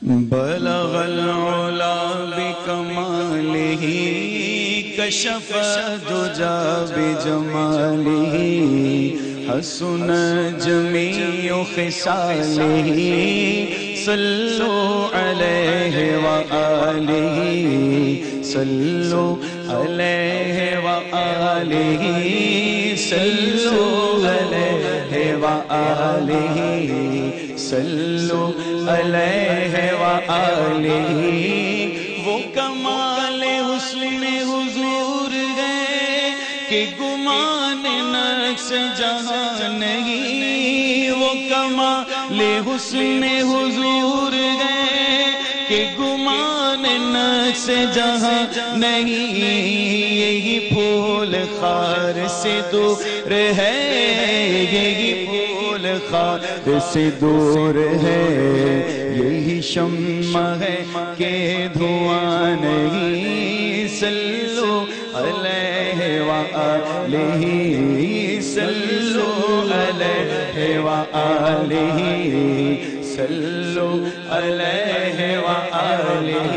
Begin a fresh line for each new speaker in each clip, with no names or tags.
بلغ العلا بکمالہ کشف الدجا بجمالہ حسن جمیع خصالہ صلو علیہ وآلہ صلو علیہ وآلہ صلو علیہ وآلہ صلو علیہ وآلہ وہ کمال حسن حضور گئے کہ گمان نقص جہاں نہیں، وہ کمال حسن حضور گئے کہ گمان نقص جہاں نہیں، یہی پھول خار سے دور ہے، یہی پھول خار سے دور ہے، یہی شمع ہے کہ دھواں نہیں، صلو علیہ وآلہ صلو علیہ وآلہ صلو علیہ وآلہ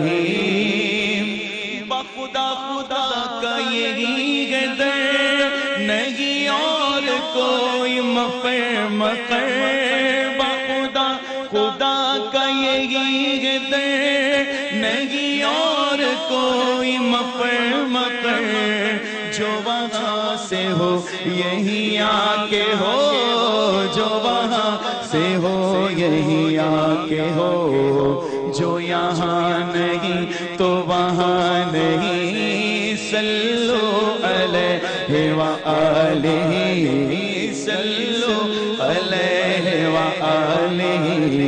بخدا خدا کا یہی ہے در نہیں اور کوئی مفر مقر، بخدا خدا کا یہی ہے در نہیں اور کوئی مفر مقر، جو وہاں سے ہو یہی آ کے ہو، جو وہاں سے ہو یہی آ کے ہو، جو یہاں نہیں تو وہاں نہیں، صلو علیہ وآلہ صلو علیہ وآلہ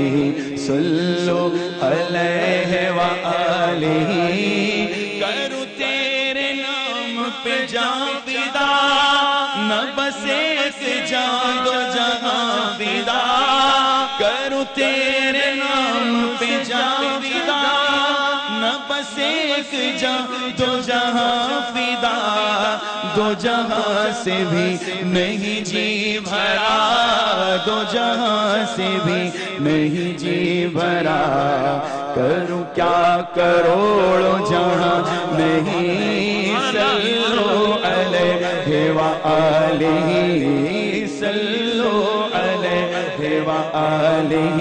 صلو علیہ وآلہ کروں تیرے نام پہ جان فدا، نہ بس ایک جان دو جہاں فدا، کروں تیرے نام پہ جان فدا، نہ بس ایک جان دو جہاں فدا، دو جہاں سے بھی نہیں جی بھرا، دو جہاں سے بھی نہیں جی بھرا، کروں کیا کروڑوں جہاں نہیں، صلو علیہ وآلہ صلو علیہ وآلہ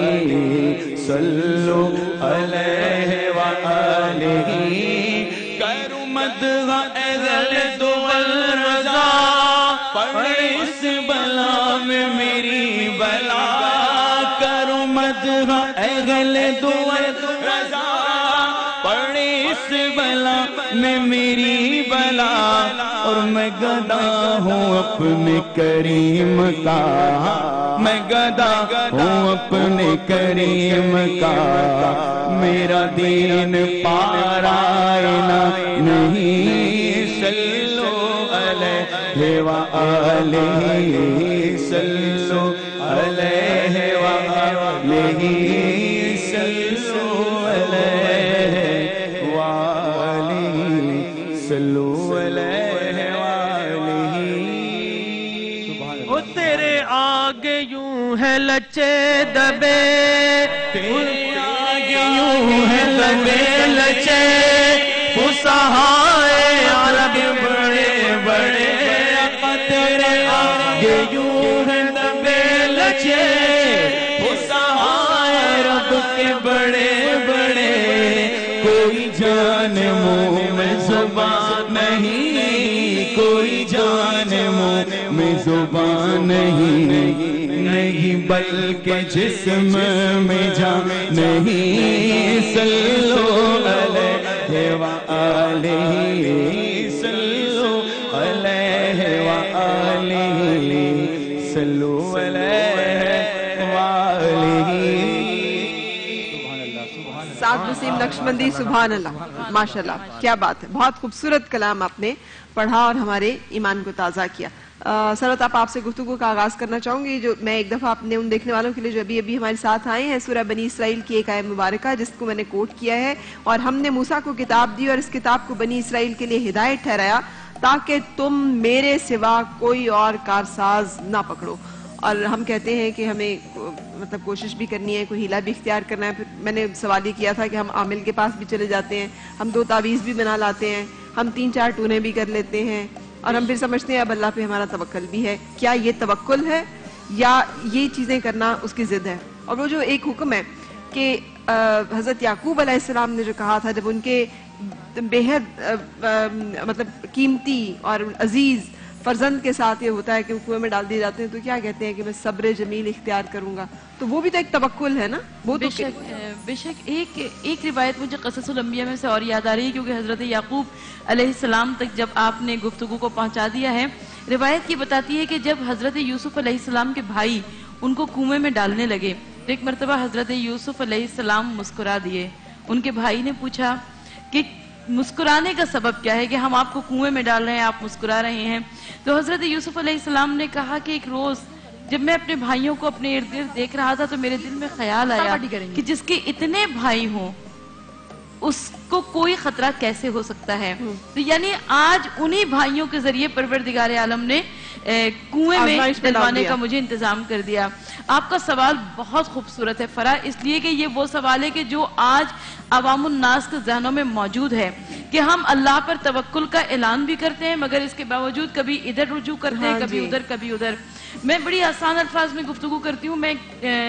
صلو علیہ وآلہ کروں مدح اہل دول رضا، پڑھ اس بلا میں میری بلا، کروں مدح اہل دول رضا، پڑھ اس بلا میں میری بلا، اور میں گدا ہوں اپنے کریم کا، میں گدا ہوں اپنے کریم کا، میرا دین پارائنا نہیں، صلو علیہ وآلہ صلو علیہ وآلہ صلو علیہ وآلہ صلو علیہ وآلہ
وہ تیرے آگے یوں ہے لچے دبے، تیرے آگے یوں ہے دبے لچے، فصحائے عرب بڑے بڑے، تیرے آگے یوں ہے دبے لچے، فصحائے عرب کے بڑے بڑے، کوئی جان منہ میں زبان نہیں، کوئی جان منہ میں زبان نہیں، بلکہ جسم میں جان نہیں، صلو علیہ وآلہ صلو علیہ وآلہ صلو علیہ وآلہ۔
سعد وسیم نقشبندی، سبحان اللہ، ماشاءاللہ، کیا بات ہے، بہت خوبصورت کلام آپ نے پڑھا اور ہمارے ایمان کو تازہ کیا۔ سرورت آپ سے گفتگو کا آغاز کرنا چاہوں گی، جو میں ایک دفعہ اپنے ان دیکھنے والوں کے لیے جو ابھی ہمارے ساتھ آئے ہیں، سورہ بنی اسرائیل کی ایک آیت مبارکہ جس کو میں نے کوٹ کیا ہے، اور ہم نے موسیٰ کو کتاب دی اور اس کتاب کو بنی اسرائیل کے لیے ہدایت ٹھہرایا تاکہ تم میرے سوا کوئی اور کارساز نہ پکڑو، اور ہم کہتے ہیں کہ ہمیں مطلب کوشش بھی کرنی ہے, کوئی ہیلا بھی اختیار کرنا ہے. پھر میں نے سوال یہ کیا تھا کہ ہم عامل کے پاس بھی چلے جاتے ہیں, ہم 2 تعویذ بھی بنا لاتے ہیں, ہم 3-4 ٹونے بھی کر لیتے ہیں, اور ہم پھر سمجھتے ہیں اب اللہ پہ ہمارا توکل بھی ہے. کیا یہ توکل ہے یا یہ چیزیں کرنا اس کی ضد ہے؟ اور وہ جو ایک حکم ہے کہ حضرت یعقوب علیہ السلام نے جو کہا تھا جب ان کے بے حد مطلب قیمتی اور عزیز فرزند کے ساتھ یہ ہوتا ہے کہ وہ کنویں میں ڈال دیے جاتے ہیں, تو کیا کہتے ہیں کہ میں صبر جمیل اختیار کروں گا, تو وہ بھی تو ایک توکل ہے نا. وہ تو
بے شک ایک روایت مجھے قصص الانبیاء میں سے اور یاد آ رہی ہے, کیونکہ حضرت یعقوب علیہ السلام تک جب آپ نے گفتگو کو پہنچا دیا ہے, روایت یہ بتاتی ہے کہ جب حضرت یوسف علیہ السلام کے بھائی ان کو کنویں میں ڈالنے لگے تو ایک مرتبہ حضرت یوسف علیہ السلام مسکرا دیے. ان کے بھائی نے پوچھا کہ مسکرانے کا سبب کیا ہے کہ ہم آپ کو کنویں میں ڈال رہے ہیں, آپ مسکرا رہے ہیں. تو حضرت یوسف علیہ السلام نے کہا کہ ایک روز جب میں اپنے بھائیوں کو اپنے ارد گرد دیکھ رہا تھا تو میرے دل میں خیال آیا کہ جس کے اتنے بھائی ہوں اس کو کوئی خطرہ کیسے ہو سکتا ہے. تو یعنی آج انہی بھائیوں کے ذریعے پروردگار عالم نے کنویں میں ڈلوانے کا مجھے انتظام کر دیا. آپ کا سوال بہت خوبصورت ہے فرح, اس لیے کہ یہ وہ سوال ہے کہ جو آج عوام الناس کے ذہنوں میں موجود ہے کہ ہم اللہ پر توکل کا اعلان بھی کرتے ہیں مگر اس کے باوجود کبھی ادھر رجوع کرتے ہیں, کبھی ادھر. میں بڑی آسان الفاظ میں گفتگو کرتی ہوں. میں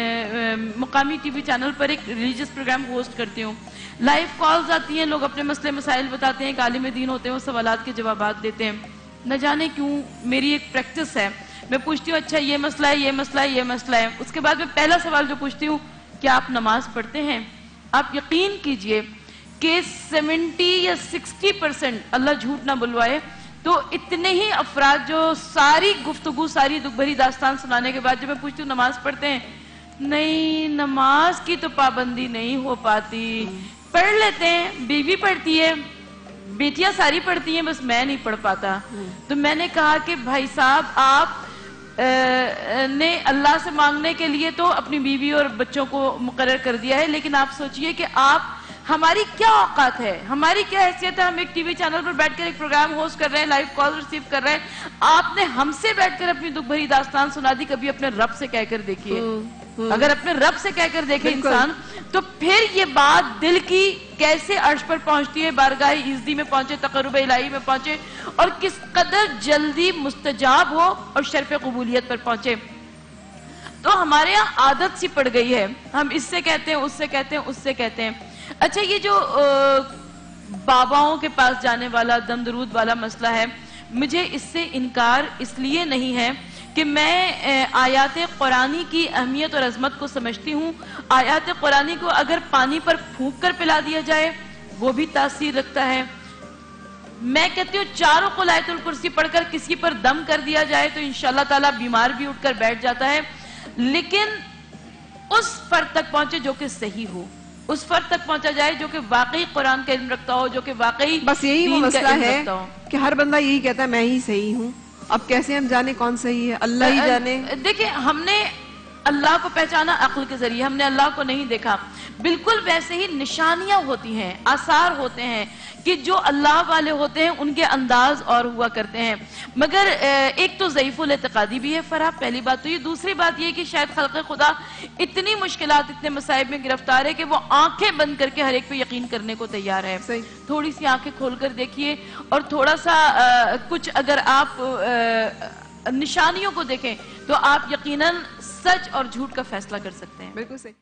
مقامی ٹی وی چینل پر ایک ریلیجس پروگرام ہوسٹ کرتی ہوں. لائیو کالز آتی ہیں, لوگ اپنے مسئلے مسائل بتاتے ہیں, ایک عالم دین ہوتے ہیں, وہ سوالات کے جوابات دیتے ہیں. نہ جانے کیوں میری ایک پریکٹس ہے, میں پوچھتی ہوں اچھا یہ مسئلہ ہے, یہ مسئلہ ہے, یہ مسئلہ ہے. اس کے بعد میں پہلا سوال جو پوچھتی ہوں, کیا آپ نماز پڑھتے ہیں؟ آپ یقین کیجئے کہ 70 یا 60% اللہ جھوٹ نہ بلوائے تو اتنے ہی افراد جو ساری گفتگو ساری دکھ بھری داستان سنانے کے بعد جب میں پوچھتی ہوں نماز پڑھتے ہیں, نہیں نماز کی تو پابندی نہیں ہو پاتی, پڑھ لیتے ہیں, بیوی پڑھتی ہے, بیٹیاں ساری پڑھتی ہیں, بس میں نہیں پڑھ پاتا. تو میں نے کہا کہ بھائی صاحب آپ نے اللہ سے مانگنے کے لیے تو اپنی بیوی اور بچوں کو مقرر کر دیا ہے, لیکن آپ سوچئے کہ آپ ہماری کیا اوقات ہے, ہماری کیا حیثیت ہے. ہم ایک ٹی وی چینل پر بیٹھ کر ایک پروگرام ہوسٹ کر رہے ہیں, لائیو کال ریسیو کر رہے ہیں, آپ نے ہم سے بیٹھ کر اپنی دکھ بھری داستان سنا دی. کبھی اپنے رب سے کہہ کر دیکھیے, اگر اپنے رب سے کہہ کر دیکھے انسان تو پھر یہ بات دل کی کیسے عرش پر پہنچتی ہے, بارگاہ عزتی میں پہنچے, تقرب الہی میں پہنچے, اور کس قدر جلدی مستجاب ہو اور شرف قبولیت پر پہنچے. تو ہمارے یہاں عادت سی پڑ گئی ہے, ہم اس سے کہتے ہیں, اس سے کہتے ہیں, اس سے کہتے ہیں. اچھا یہ جو باباؤں کے پاس جانے والا دم درود والا مسئلہ ہے, مجھے اس سے انکار اس لیے نہیں ہے کہ میں آیات قرآنی کی اہمیت اور عظمت کو سمجھتی ہوں. آیات قرآنی کو اگر پانی پر پھونک کر پلا دیا جائے وہ بھی تاثیر رکھتا ہے. میں کہتی ہوں چاروں کو آیت الکرسی پڑھ کر کسی پر دم کر دیا جائے تو انشاءاللہ تعالیٰ بیمار بھی اٹھ کر بیٹھ جاتا ہے, لیکن اس فرد تک پہنچے جو کہ صحیح ہو, اس فرد تک پہنچا جائے جو کہ واقعی قرآن کا علم رکھتا ہو, جو کہ واقعی
بس یہی وہ مسئلہ ہے کہ ہر بندہ یہی کہتا ہے میں ہی صحیح ہوں. اب کیسے ہم جانے کون صحیح ہے, اللہ ہی جانے.
دیکھیں ہم نے اللہ کو پہچانا عقل کے ذریعے, ہم نے اللہ کو نہیں دیکھا. بالکل ویسے ہی نشانیاں ہوتی ہیں, آثار ہوتے ہیں کہ جو اللہ والے ہوتے ہیں ان کے انداز اور ہوا کرتے ہیں. مگر ایک تو ضعیف الاعتقادی بھی ہے فرح, پہلی بات تو یہ. دوسری بات یہ کہ شاید خلق خدا اتنی مشکلات اتنے مصائب میں گرفتار ہے کہ وہ آنکھیں بند کر کے ہر ایک پہ یقین کرنے کو تیار ہے. تھوڑی سی آنکھیں کھول کر دیکھیے اور تھوڑا سا کچھ اگر آپ نشانیوں کو دیکھیں تو آپ یقیناً سچ اور جھوٹ کا فیصلہ کر سکتے ہیں.
بالکل صحیح.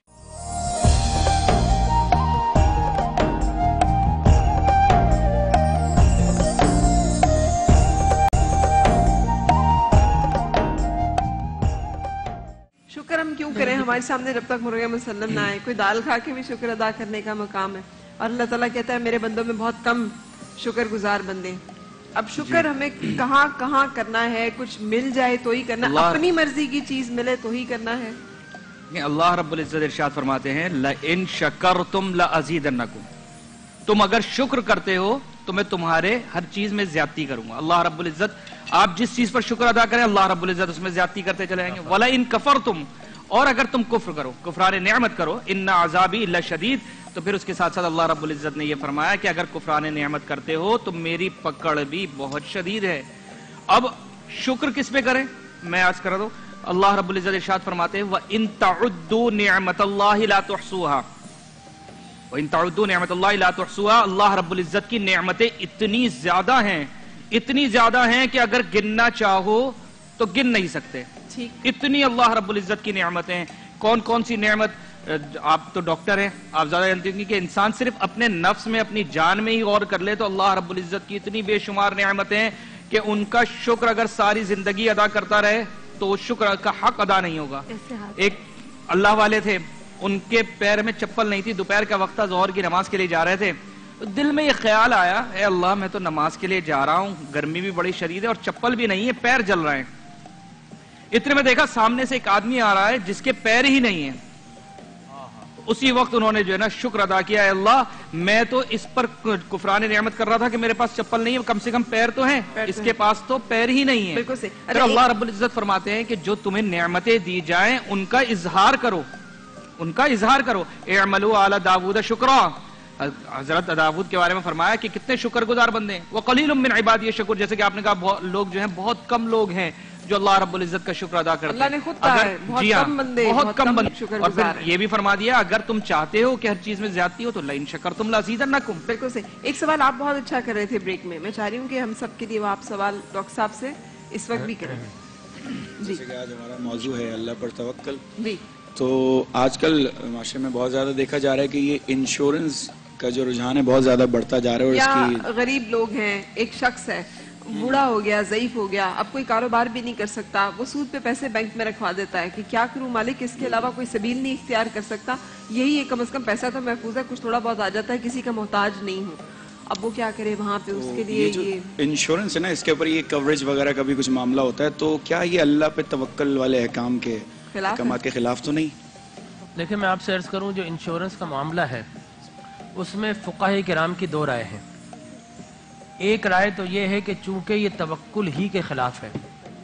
شکر ہم کیوں کریں, ہمارے سامنے جب تک مرغ مسلم نہ آئے. کوئی دال کھا کے بھی شکر ادا کرنے کا مقام ہے, اور اللہ تعالیٰ کہتا ہے میرے بندوں میں بہت کم شکر گزار بندے. اب شکر ہمیں کہاں کہاں کرنا ہے, کچھ مل جائے تو ہی کرنا, اپنی مرضی کی چیز ملے تو ہی کرنا ہے.
اللہ رب العزت ارشاد فرماتے ہیں لَإِن شَكَرْتُمْ لَأَزِيدَنَّكُمْ, تم اگر شکر کرتے ہو تو میں تمہارے ہر چیز میں زیادتی کروں گا. اللہ رب العزت آپ جس چیز پر شکر ادا کریں اللہ رب العزت اس میں زیادتی کرتے چلے جائیں گے. وَلَئِن كَفَرْتُمْ, اور اگر تم کفر کرو, کفران نعمت کرو, إِنَّ عَذَابِي لَشَدِيدٌ, تو پھر اس کے ساتھ ساتھ اللہ رب العزت نے یہ فرمایا کہ اگر کفران نعمت کرتے ہو تو میری پکڑ بھی بہت شدید ہے. اب شکر کس پہ کریں, میں آج کر دوں, اللہ رب العزت ارشاد فرماتے ہیں وَإِن تَعُدُّوا نِعْمَةَ اللَّهِ لَا تُحْصُوهَا وَإِن تَعُدُّوا نِعْمَةَ اللَّهِ لَا تُحْصُوهَا اللہ رب العزت کی نعمتیں اتنی زیادہ ہیں کہ اگر گننا چاہو تو گن نہیں سکتے. اتنی اللہ رب العزت کی نعمتیں ہیں. کون کون سی نعمت؟ آپ تو ڈاکٹر ہیں, آپ زیادہ جانتے ہیں کہ انسان صرف اپنے نفس میں اپنی جان میں ہی غور کر لے تو اللہ رب العزت کی اتنی بے شمار نعمتیں ہیں کہ ان کا شکر اگر ساری زندگی ادا کرتا رہے تو شکر کا حق ادا نہیں ہوگا. ایک اللہ والے تھے, ان کے پیر میں چپل نہیں تھی, دوپہر کا وقت تھا, ظہر کی نماز کے لیے جا رہے تھے, دل میں یہ خیال آیا اے اللہ میں تو نماز کے لیے جا رہا ہوں, گرمی بھی بڑی شدید ہے اور چپل بھی نہیں ہے, پیر جل رہے ہیں. اتنے میں دیکھا سامنے سے ایک آدمی آ رہا ہے جس کے پیر ہی نہیں ہیں. اسی وقت انہوں نے جو ہے نا شکر ادا کیا, اے اللہ میں تو اس پر کفران نعمت کر رہا تھا کہ میرے پاس چپل نہیں ہے, کم سے کم پیر تو ہیں, اس کے پاس تو پیر ہی نہیں ہے. پھر اللہ رب العزت فرماتے ہیں کہ جو تمہیں نعمتیں دی جائیں ان کا اظہار کرو, اعملوا آل داود شکرا. حضرت داود کے بارے میں فرمایا کہ کتنے شکر گزار بندے ہیں. وقلیل من عبادی الشکور, جیسے کہ آپ نے کہا لوگ جو ہیں بہت کم لوگ ہیں جو اللہ رب العزت کا شکر ادا کرتے ہیں.
اللہ نے خود کہا ہے
بہت کم بندے. اور پھر یہ بھی فرما دیا اگر تم چاہتے ہو کہ ہر چیز میں زیادتی ہو تو لئن شکرتم لازیدنکم.
بالکل صحیح. ایک سوال آپ بہت اچھا کر رہے تھے بریک میں چاہ رہی ہوں کہ ہم سب کے لیے وہ آپ سوال ڈاکٹر صاحب سے اس وقت بھی کریں.
جیسے کہ آج ہمارا موضوع ہے اللہ پر توکل,
جی
تو آج کل معاشرے میں بہت زیادہ دیکھا جا رہا ہے کہ یہ انشورنس کا جو رجحان ہے بہت زیادہ بڑھتا جا رہا ہے. اور اس کی
غریب لوگ ہیں, ایک شخص ہے بوڑھا ہو گیا, ضعیف ہو گیا, اب کوئی کاروبار بھی نہیں کر سکتا, وہ سود پہ پیسے بینک میں رکھوا دیتا ہے کہ کیا کروں مالک, اس کے علاوہ کوئی سبیل نہیں اختیار کر سکتا, یہی ہے کم از کم پیسہ تو محفوظ ہے, کچھ تھوڑا بہت آ جاتا ہے, کسی کا محتاج نہیں ہوں, اب وہ کیا کرے وہاں پہ اس کے لیے. یہ
انشورنس ہے نا, اس کے اوپر یہ کوریج وغیرہ کا بھی کچھ معاملہ ہوتا ہے, تو کیا یہ اللہ پہ توکل والے احکام کے احکامات کے خلاف تو نہیں؟
دیکھیں میں آپ سے عرض کروں, جو انشورنس کا معاملہ ہے اس میں فقہاء کرام کی دو رائے ہیں. ایک رائے تو یہ ہے کہ چونکہ یہ توکل ہی کے خلاف ہے,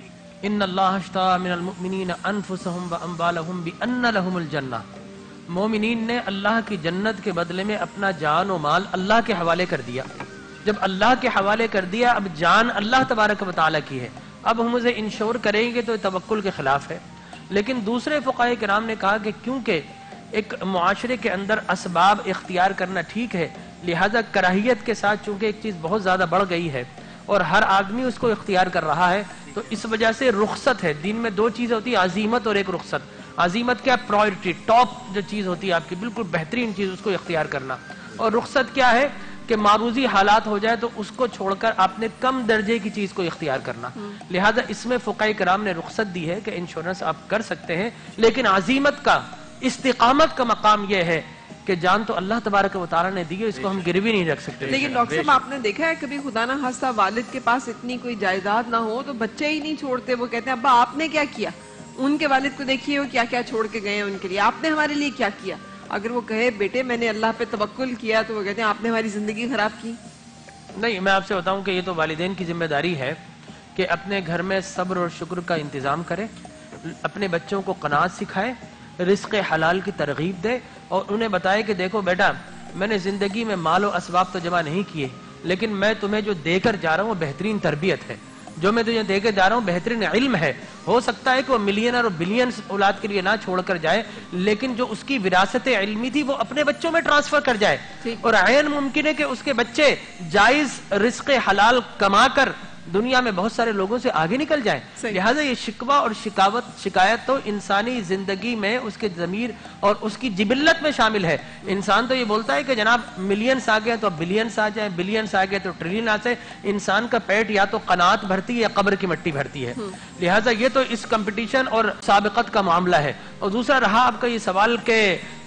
ان اللہ اشتری من المؤمنین انفسهم واموالهم بان لهم الجنہ, مومنین نے اللہ کی جنت کے بدلے میں اپنا جان و مال اللہ کے حوالے کر دیا. جب اللہ کے حوالے کر دیا اب جان اللہ تبارک و تعالیٰ کی ہے, اب ہم اسے انشور کریں گے تو توکل کے خلاف ہے. لیکن دوسرے فقہاء کرام نے کہا کہ کیونکہ ایک معاشرے کے اندر اسباب اختیار کرنا ٹھیک ہے, لہذا کراہیت کے ساتھ چونکہ ایک چیز بہت زیادہ بڑھ گئی ہے اور ہر آدمی اس کو اختیار کر رہا ہے, تو اس وجہ سے رخصت ہے. دین میں دو چیزیں ہوتی ہیں, عزیمت اور ایک رخصت. عزیمت کیا؟ پرائورٹی, ٹاپ جو چیز ہوتی ہے آپ کی بالکل بہترین چیز, اس کو اختیار کرنا. اور رخصت کیا ہے کہ معروضی حالات ہو جائے تو اس کو چھوڑ کر آپ نے کم درجے کی چیز کو اختیار کرنا. لہذا اس میں فقہاء کرام نے رخصت دی ہے کہ انشورنس آپ کر سکتے ہیں, لیکن عزیمت کا, استقامت کا مقام یہ ہے کہ جان تو اللہ تبارک و تعالیٰ نے دی ہے, اس کو ہم گروی نہیں رکھ سکتے.
لیکن ڈاکٹر صاحب آپ نے دیکھا ہے کبھی خدا نہ خواستہ والد کے پاس اتنی کوئی جائیداد نہ ہو تو بچے ہی نہیں چھوڑتے, وہ کہتے ہیں ابا آپ نے کیا کیا, ان کے والد کو دیکھیے وہ کیا کیا چھوڑ کے گئے ہیں ان کے لیے, آپ نے ہمارے لیے کیا کیا. اگر وہ کہے بیٹے میں نے اللہ پہ توکل کیا تو وہ کہتے ہیں آپ نے ہماری زندگی خراب کی.
نہیں, میں آپ سے بتاؤں کہ یہ تو والدین کی ذمہ داری ہے کہ اپنے گھر میں صبر اور شکر کا انتظام کرے, اپنے بچوں کو قناعت سکھائے, رزق حلال کی ترغیب دے اور انہیں بتائے کہ دیکھو بیٹا میں نے زندگی میں مال و اسباب تو جمع نہیں کیے, لیکن میں تمہیں جو دے کر جا رہا ہوں وہ بہترین تربیت ہے, جو میں تجھے دے کے جا رہا ہوں بہترین علم ہے. ہو سکتا ہے کہ وہ ملینر اور بلینز اولاد کے لیے نہ چھوڑ کر جائے, لیکن جو اس کی وراثت علمی تھی وہ اپنے بچوں میں ٹرانسفر کر جائے. اور عین ممکن ہے کہ اس کے بچے جائز رزق حلال کما کر دنیا میں بہت سارے لوگوں سے آگے نکل جائیں. لہٰذا یہ شکوہ اور شکایت تو انسانی زندگی میں اس کے ضمیر اور اس کی جبلت میں شامل ہے. انسان تو یہ بولتا ہے کہ جناب ملینز آ گئے تو بلینز آ جائیں, بلینز آ گئے تو ٹریلین آ جائے. انسان کا پیٹ یا تو قناعت بھرتی ہے یا قبر کی مٹی بھرتی ہے. لہٰذا یہ تو اس کمپٹیشن اور سابقت کا معاملہ ہے. اور دوسرا رہا آپ کا یہ سوال کہ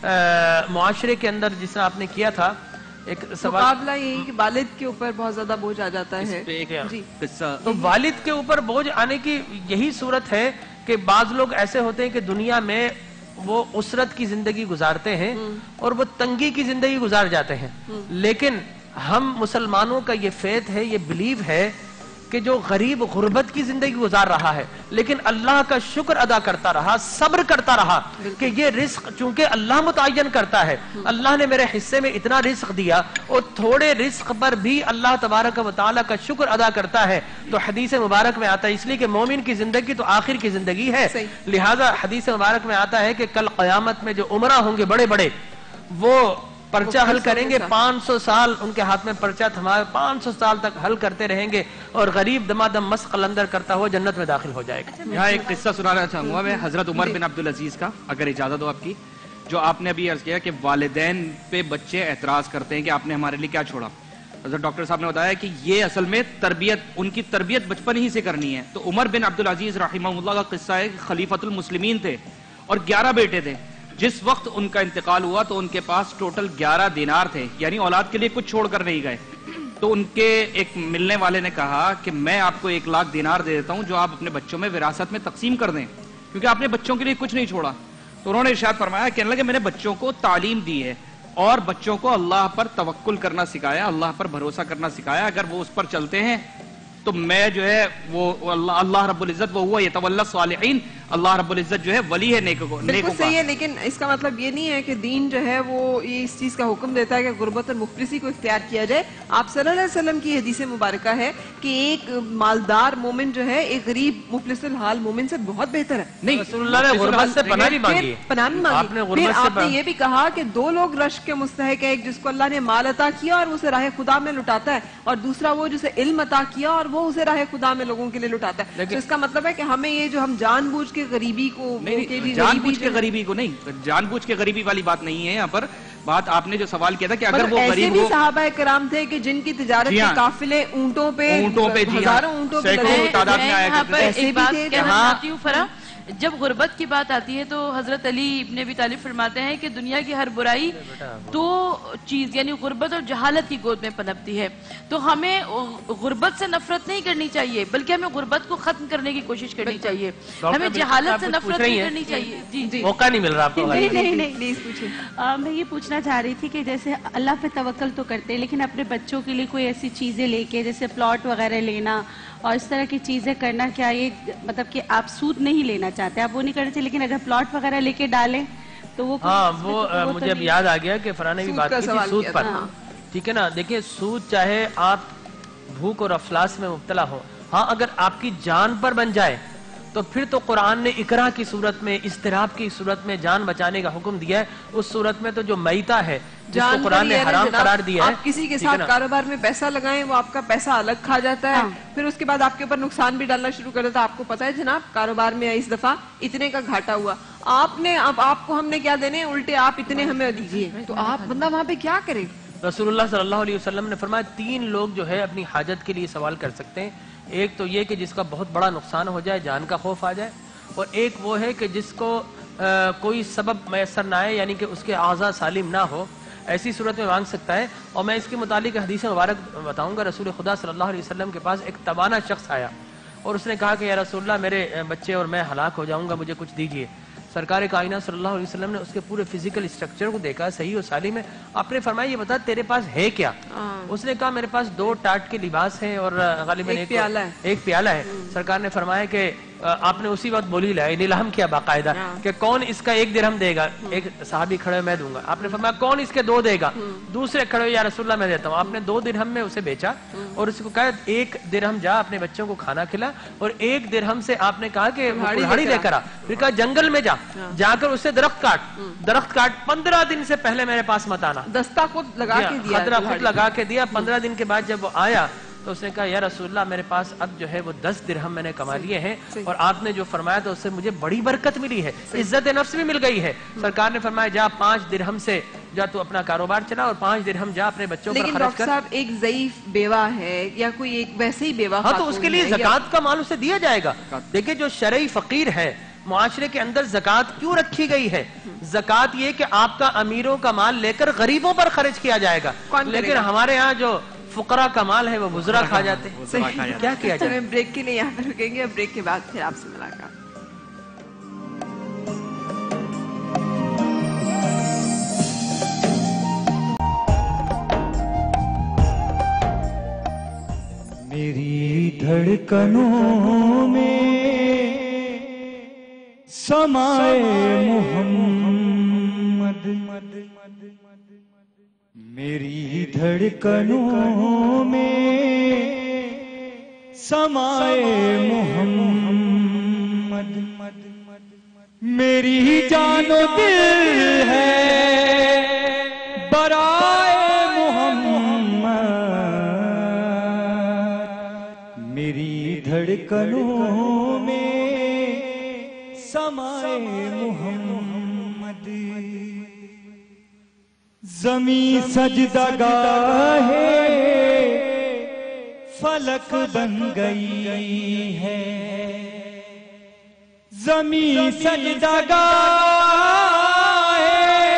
معاشرے کے اندر جس طرح آپ نے کیا تھا, ایک
مقابلہ یہی کہ والد کے اوپر بہت زیادہ بوجھ آ جاتا ہے.
تو والد کے اوپر بوجھ آنے کی یہی صورت ہے کہ بعض لوگ ایسے ہوتے ہیں کہ دنیا میں وہ اسرت کی زندگی گزارتے ہیں اور وہ تنگی کی زندگی گزار جاتے ہیں, لیکن ہم مسلمانوں کا یہ فیتھ ہے, یہ بلیو ہے کہ جو غریب غربت کی زندگی گزار رہا ہے لیکن اللہ کا شکر ادا کرتا رہا، صبر کرتا رہا کہ یہ رزق چونکہ اللہ متعین کرتا ہے، اللہ نے میرے حصے میں اتنا رزق دیا، اور تھوڑے رزق پر بھی اللہ تبارک و تعالی کا شکر ادا کرتا ہے، تو حدیث مبارک میں آتا ہے، اس لیے کہ مومن کی زندگی تو آخر کی زندگی ہے، لہذا حدیث مبارک میں آتا ہے کہ کل قیامت میں جو عمرہ ہوں گے بڑے بڑے، وہ پرچہ حل کریں گے، 500 سال ان کے ہاتھ میں پرچہ تھما، 500 سال تک حل کرتے رہیں گے، اور غریب دمادم مست قلندر کرتا ہوا جنت میں داخل ہو جائے گا۔
یہاں ایک قصہ سنانا چاہوں گا میں حضرت عمر بن عبدالعزیز کا، اگر اجازت ہو آپ کی، جو آپ نے ابھی عرض کیا کہ والدین پہ بچے اعتراض کرتے ہیں کہ آپ نے ہمارے لیے کیا چھوڑا۔ حضرت ڈاکٹر صاحب نے بتایا کہ یہ اصل میں تربیت، ان کی تربیت بچپن ہی سے کرنی ہے۔ تو عمر بن عبدالعزیز رحمہ اللہ کا قصہ ہے کہ خلیفۃ المسلمین تھے اور 11 بیٹے تھے۔ جس وقت ان کا انتقال ہوا تو ان کے پاس ٹوٹل 11 دینار تھے، یعنی اولاد کے لیے کچھ چھوڑ کر نہیں گئے۔ تو ان کے ایک ملنے والے نے کہا کہ میں آپ کو 1 لاکھ دینار دے دیتا ہوں جو آپ اپنے بچوں میں وراثت میں تقسیم کر دیں، کیونکہ آپ نے بچوں کے لیے کچھ نہیں چھوڑا۔ تو انہوں نے ارشاد فرمایا، کہنے لگے میں نے بچوں کو تعلیم دی ہے اور بچوں کو اللہ پر توکل کرنا سکھایا، اللہ پر بھروسہ کرنا سکھایا، اگر وہ اس پر چلتے ہیں تو میں جو ہے وہ اللہ رب العزت وہ یتولی الصالحین، اللہ رب العزت جو ہے ولی ہے نیکوں کا۔
بالکل صحیح ہے، لیکن اس کا مطلب یہ نہیں ہے کہ دین جو ہے وہ یہ اس چیز کا حکم دیتا ہے کہ غربت اور مفلسی کو اختیار کیا جائے۔ آپ صلی اللہ علیہ وسلم کی حدیث مبارکہ ہے کہ ایک مالدار مومن جو ہے ایک غریب مفلس الحال مومن سے بہت بہتر ہے۔
نہیں، رسول اللہ نے غربت سے پناہ بھی مانگی ہے،
پناہ بھی مانگی۔ پھر آپ نے یہ بھی کہا کہ 2 لوگ رشک کے مستحق ہے، ایک جس کو اللہ نے مال عطا کیا اور اسے راہ خدا میں لٹاتا ہے، اور دوسرا وہ جسے علم عطا کیا اور وہ اسے راہ خدا میں لوگوں کے لیے لٹاتا ہے۔ تو اس کا مطلب ہے کہ ہمیں یہ جو ہم جان بوجھ کے غریبی کو،
جان بوجھ کے غریبی کو نہیں، جان بوجھ کے غریبی والی بات نہیں ہے یہاں پر۔ بات آپ نے جو سوال کیا تھا کہ اگر وہ غریب ہو،
صحابہ کرام تھے کہ جن کی تجارت کے قافلے اونٹوں پہ ہزاروں اونٹوں پہ
تعداد میں آیا
یہاں پر ایک بات کہنا چاہتی ہوں فرا، جب غربت کی بات آتی ہے تو حضرت علی ابن ابی طالب فرماتے ہیں کہ دنیا کی ہر برائی 2 چیز یعنی غربت اور جہالت کی گود میں پنپتی ہے۔ تو ہمیں غربت سے نفرت نہیں کرنی چاہیے بلکہ ہمیں غربت کو ختم کرنے کی کوشش کرنی چاہیے، ہمیں جہالت سے نفرت نہیں کرنی چاہیے۔ جی
موقع نہیں مل رہا آپ کو؟
میں یہ پوچھنا چاہ رہی تھی کہ جیسے اللہ پہ توکل تو کرتے لیکن اپنے بچوں کے لیے کوئی ایسی چیزیں لے کے جیسے پلاٹ وغیرہ لینا اور اس طرح کی چیزیں کرنا، کیا یہ مطلب کہ آپ سود نہیں لینا چاہتے، آپ وہ نہیں کرنا چاہیے، لیکن اگر پلاٹ وغیرہ لے کے ڈالیں تو وہ
مجھے اب یاد آ گیا کہ فرح نے بھی بات کی تھی سود پر، ٹھیک ہے نا؟ دیکھیں سود چاہے آپ بھوک اور افلاس میں مبتلا ہو، ہاں اگر آپ کی جان پر بن جائے تو پھر تو قرآن نے اکراہ کی صورت میں، اضطراب کی صورت میں جان بچانے کا حکم دیا ہے۔ اس صورت میں تو جو میتہ ہے جس کو قرآن نے حرام قرار دیا ہے،
آپ کسی کے ساتھ کاروبار میں پیسہ لگائیں وہ آپ کا پیسہ الگ کھا جاتا ہے، پھر اس کے بعد آپ کے اوپر نقصان بھی ڈالنا شروع کر دیتا ہے۔ آپ کو پتا ہے جناب کاروبار میں اس دفعہ اتنے کا گھاٹا ہوا، آپ کو ہم نے کیا دینے، الٹے آپ اتنے ہمیں دیجیے، تو آپ بندہ وہاں پہ کیا کرے؟
رسول اللہ صلی اللہ علیہ وسلم نے فرمایا 3 لوگ جو ہے اپنی حاجت کے لیے سوال کر سکتے ہیں، ایک تو یہ کہ جس کا بہت بڑا نقصان ہو جائے، جان کا خوف آ جائے، اور ایک وہ ہے کہ جس کو کوئی سبب میسر نہ آئے یعنی کہ اس کے اعضاء سالم نہ ہو، ایسی صورت میں مانگ سکتا ہے۔ اور میں اس کے متعلق حدیث مبارک بتاؤں گا۔ رسول خدا صلی اللہ علیہ وسلم کے پاس ایک توانا شخص آیا اور اس نے کہا کہ یا رسول اللہ میرے بچے اور میں ہلاک ہو جاؤں گا، مجھے کچھ دیجیے۔ سرکار کائنات صلی اللہ علیہ وسلم نے اس کے پورے فزیکل اسٹرکچر کو دیکھا، صحیح و سالم ہے، آپ نے فرمایا یہ بتا تیرے پاس ہے کیا؟ اس نے کہا میرے پاس 2 ٹاٹ کے لباس ہیں اور غالباً ایک پیالہ ہے۔ سرکار نے فرمایا کہ آپ نے اسی وقت بولی لائی نیلام کیا باقاعدہ کہ کون اس کا 1 درہم دے گا؟ ایک صحابی کھڑے میں دوں گا۔ آپ نے فرمایا کون اس کے 2 دے گا؟ دوسرے کھڑے یا رسول اللہ میں دیتا ہوں۔ آپ نے 2 درہم میں اسے بیچا اور اس کو کہا 1 درہم جا اپنے بچوں کو کھانا کھلا، اور 1 درہم سے آپ نے کہا کہ کھاڑی لے کر آ، پھر کہا جنگل میں جا کر اسے درخت کاٹ 15 دن سے پہلے میرے پاس مت آنا۔
دستہ خود لگا کے دیا،
خطرہ خود لگا کے دیا۔ 15 دن کے بعد جب وہ آیا تو اس نے کہا یا رسول اللہ میرے پاس اب جو ہے وہ 10 درہم میں نے کما لیے ہیں، اور آپ نے جو فرمایا تو اس سے مجھے بڑی برکت ملی ہے، عزت نفس بھی مل گئی ہے۔ سرکار نے فرمایا جا 5 درہم سے جا تو اپنا کاروبار چلا اور 5 درہم جا اپنے بچوں پر خرچ کر۔
لیکن ڈاکٹر صاحب ایک ضعیف بیوہ ہے یا کوئی ایک ویسے ہی بیوہ،
ہاں تو اس کے لیے زکوٰۃ کا مال اسے دیا جائے گا۔ دیکھیں جو شرعی فقیر ہے، معاشرے کے اندر زکوٰۃ کیوں رکھی گئی ہے؟ زکوٰۃ یہ کہ آپ کا امیروں کا مال لے کر غریبوں پر خرچ کیا جائے گا، لیکن ہمارے ہاں جو فقراء کا مال ہے وہ بزرا کھا جاتے ہیں، کیا کیا جائے؟
بریک کے لیے یہاں پہ رکیں گے، بریک کے بعد پھر آپ سے ملاقات۔
میری دھڑکنوں میں سمائے محمد، میری دھڑکنوں میں سمائے محمد، میری جان و دل ہے برائے محمد، میری دھڑکنوں میں سمائے محمد، زمین سجدہ گاہ فلک بن گئی ہے، زمین سجدہ گاہ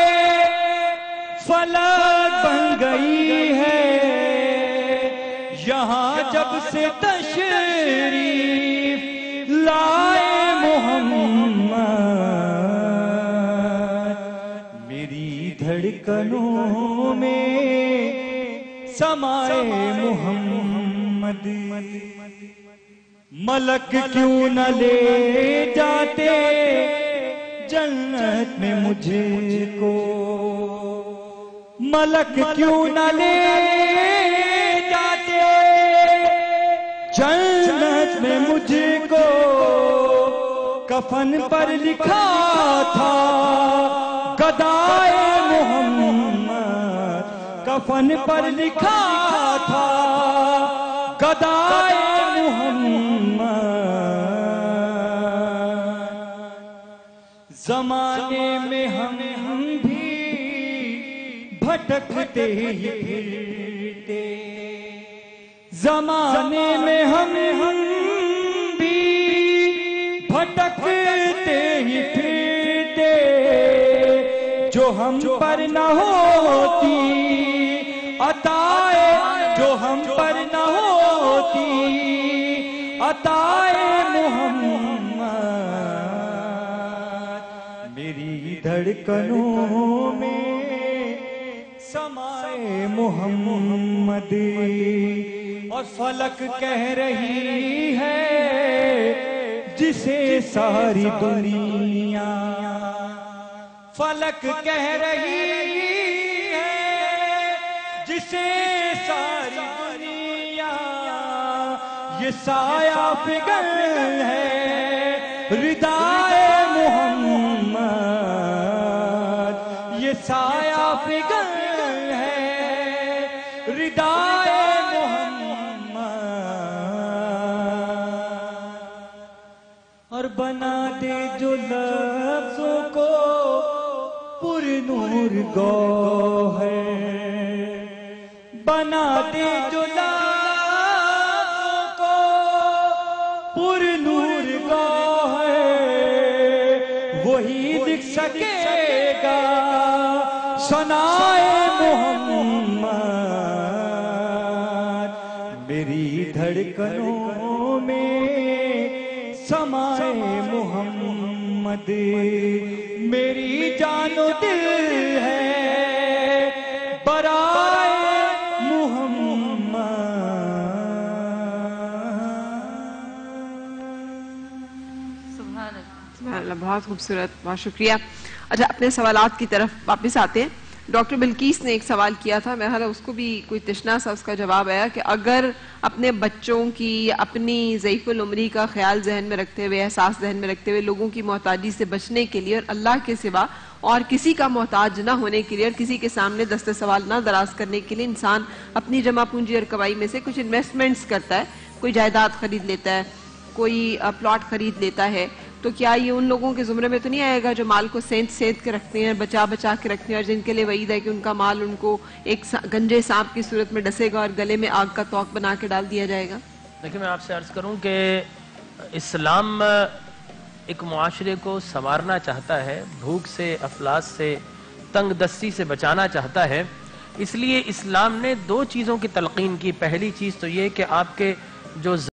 فلک بن گئی ہے، یہاں جب سے تشریف لائے محمد، میری دھڑکنوں میں سمائے محمد، ملک کیوں نہ لے جاتے جنت میں مجھے کو، ملک کیوں نہ لے جاتے جنت میں مجھے کو، کفن پر لکھا تھا گدائے محمد، کفن پر لکھا تھا گدائے محمد، زمانے میں ہم بھی بھٹکتے ہی پھرتے، زمانے میں ہم بھی بھٹکتے ہی پھرتے، جو ہم پر نہ ہوتی عطائے، جو ہم پر نہ ہوتی عطائے محمد، میری دھڑکنوں میں سمائے محمد، اور فلک کہہ رہی ہے جسے ساری دنیا، فلک کہہ رہی ہے جسے ساری دنیا، یہ سایہ فگن ہے ردائے محمد، یہ سایہ فگن ہے ردائے محمد، اور بنا دے جو لفظوں کو پر نور گوہر، بنا دے جو لفظوں کو پر نور گوہر، وہی لکھ سکے گا ثنائے محمد، میری دھڑکنوں میں سمائے محمد، میری جان و دل ہے برائے محمد۔
سبحان اللہ، بہت خوبصورت، بہت شکریہ۔ اچھا، اپنے سوالات کی طرف واپس آتے ہیں۔ ڈاکٹر بلکیس نے ایک سوال کیا تھا، میرا اس کو بھی کوئی تشنا سا اس کا جواب آیا کہ اگر اپنے بچوں کی اپنی ضعیف العمری کا خیال ذہن میں رکھتے ہوئے، احساس ذہن میں رکھتے ہوئے، لوگوں کی محتاجی سے بچنے کے لیے اور اللہ کے سوا اور کسی کا محتاج نہ ہونے کے لیے اور کسی کے سامنے دست سوال نہ دراز کرنے کے لیے انسان اپنی جمع پونجی اور کمائی میں سے کچھ انویسٹمنٹس کرتا ہے، کوئی جائیداد خرید لیتا ہے، کوئی پلاٹ خرید لیتا ہے، تو کیا یہ ان لوگوں کے زمرے میں تو نہیں آئے گا جو مال کو سینت کے رکھتے ہیں، بچا کے رکھتے ہیں، اور جن کے لیے وعید ہے کہ ان کا مال ان کو ایک گنجے سانپ کی صورت میں ڈسے گا اور گلے میں آگ کا توق بنا کے ڈال دیا جائے گا؟
دیکھیں، میں آپ سے عرض کروں کہ اسلام ایک معاشرے کو سنوارنا چاہتا ہے، بھوک سے، افلاس سے، تنگ دستی سے بچانا چاہتا ہے، اس لیے اسلام نے دو چیزوں کی تلقین کی۔ پہلی چیز تو یہ کہ آپ کے جو